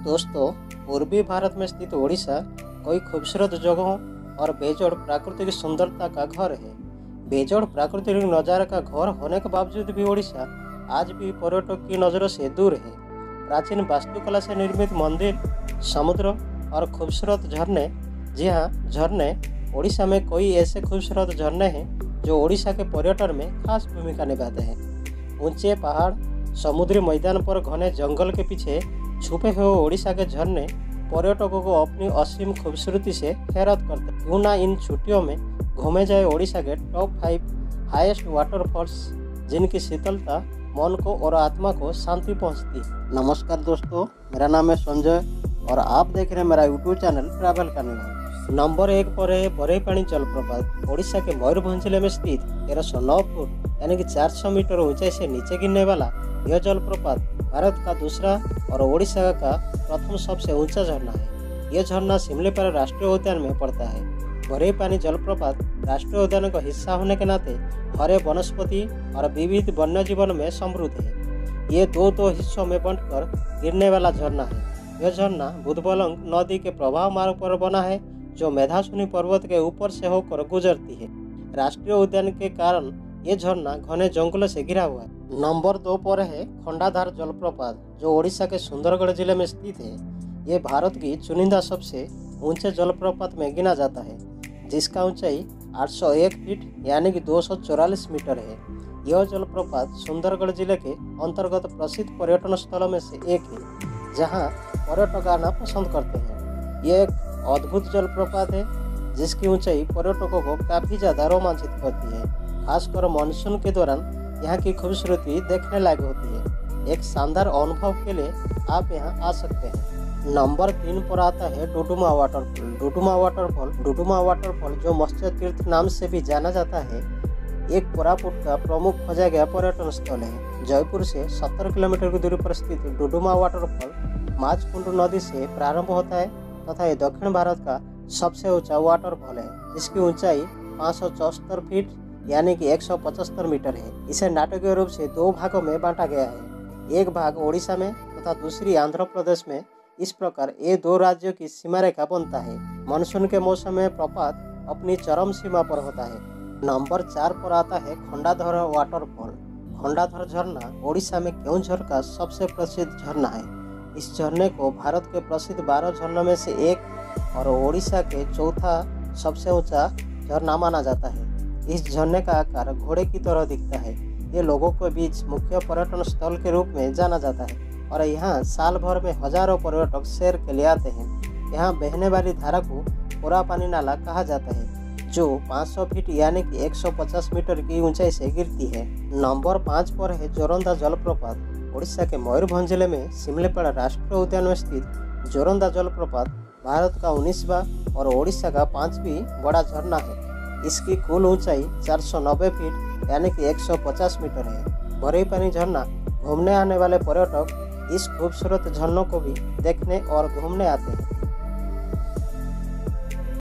दोस्तों, पूर्वी भारत में स्थित ओडिशा कई खूबसूरत जगहों और बेजोड़ प्राकृतिक सुंदरता का घर है। बेजोड़ प्राकृतिक नज़ारे का घर होने के बावजूद भी ओडिशा आज भी पर्यटक की नज़रों से दूर है। प्राचीन वास्तुकला से निर्मित मंदिर, समुद्र और खूबसूरत झरने। जी हाँ, झरने। ओडिशा में कई ऐसे खूबसूरत झरने हैं जो ओडिशा के पर्यटन में खास भूमिका निभाते हैं। ऊंचे पहाड़, समुद्री मैदान पर घने जंगल के पीछे छुपे हुए ओडिशा के झरने पर्यटकों को अपनी असीम खूबसूरती से हैरत करते हैं। क्यों ना इन छुट्टियों में घूमे जाए ओडिशा के टॉप 5 हाईएस्ट वाटरफॉल्स, जिनकी शीतलता मन को और आत्मा को शांति पहुंचती है। नमस्कार दोस्तों, मेरा नाम है संजय और आप देख रहे हैं मेरा YouTube channel travel carnival. Number 1 पर है बरईपानी जलप्रपात। ओडिशा के मयूरभंज जिले में स्थित 1309 फुट यानी कि 400 मीटर ऊंचाई से नीचे गिरने वाला यह जलप्रपात भारत का दूसरा और ओडिशा का प्रथम सबसे ऊंचा झरना है। यह झरना सिमलीपाल राष्ट्रीय उद्यान में पड़ता है। बरईपानी जलप्रपात राष्ट्रीय उद्यान का हिस्सा होने के नाते हरे वनस्पति और विविध वन्य जीवन में समृद्ध है। ये दो हिस्सों में बंटकर गिरने वाला झरना है। यह झरना बुधबलंग नदी के प्रवाह मार्ग पर बना है, जो मेधासुनी पर्वत के ऊपर से होकर गुजरती है। राष्ट्रीय उद्यान के कारण ये झरना घने जंगलों से घिरा हुआ है। नंबर 2 पर है खंडाधार जलप्रपात, जो ओडिशा के सुंदरगढ़ जिले में स्थित है। ये भारत की चुनिंदा सबसे ऊंचे जलप्रपात में गिना जाता है, जिसका ऊंचाई 801 फीट यानी कि 244 मीटर है। यह जलप्रपात सुंदरगढ़ जिले के अंतर्गत प्रसिद्ध पर्यटन स्थलों में से एक है, जहां पर्यटक आना पसंद करते हैं। यह एक अद्भुत जलप्रपात है जिसकी ऊंचाई पर्यटकों को काफ़ी ज़्यादा रोमांचित करती है। खासकर मानसून के दौरान यहाँ की खूबसूरती देखने लायक होती है। एक शानदार अनुभव के लिए आप यहाँ आ सकते हैं। नंबर 3 पर आता है डुडुमा वाटरफॉल। डुडुमा वाटरफॉल जो मत्स्य तीर्थ नाम से भी जाना जाता है, एक कोरापुट का प्रमुख खोजा गया पर्यटन स्थल है। जयपुर से 70 किलोमीटर की दूरी पर स्थित डुडुमा वाटरफॉल माचकुंड नदी से प्रारंभ होता है तथा ये दक्षिण भारत का सबसे ऊंचा वाटरफॉल है, जिसकी ऊंचाई 574 फीट यानी कि 175 मीटर है। इसे नाटकीय रूप से 2 भागों में बांटा गया है, एक भाग ओडिशा में तथा दूसरी आंध्र प्रदेश में। इस प्रकार ये 2 राज्यों की सीमा रेखा बनता है। मानसून के मौसम में प्रपात अपनी चरम सीमा पर होता है। नंबर 4 पर आता है खंडाधर वाटरफॉल। खंडाधर झरना ओडिशा में केउंझर का सबसे प्रसिद्ध झरना है। इस झरने को भारत के प्रसिद्ध 12 झरनों में से एक और ओडिशा के चौथा सबसे ऊंचा झरना माना जाता है। इस झरने का आकार घोड़े की तरह दिखता है। ये लोगों के बीच मुख्य पर्यटन स्थल के रूप में जाना जाता है और यहाँ साल भर में हजारों पर्यटक सैर के लिए आते हैं। यहाँ बहने वाली धारा को कोरापानी नाला कहा जाता है, जो 500 फीट यानी कि 150 मीटर की ऊंचाई से गिरती है। नंबर 5 पर है जोरंदा जलप्रपात। ओडिशा के मयूरभंज जिले में सिमलीपाल राष्ट्रीय उद्यान में स्थित जोरंदा जलप्रपात भारत का 19वां और ओडिशा का 5वीं बड़ा झरना है। इसकी कुल ऊंचाई 490 फीट यानी कि 150 मीटर है। बरईपानी झरना घूमने आने वाले पर्यटक इस खूबसूरत झरनों को भी देखने और घूमने आते हैं।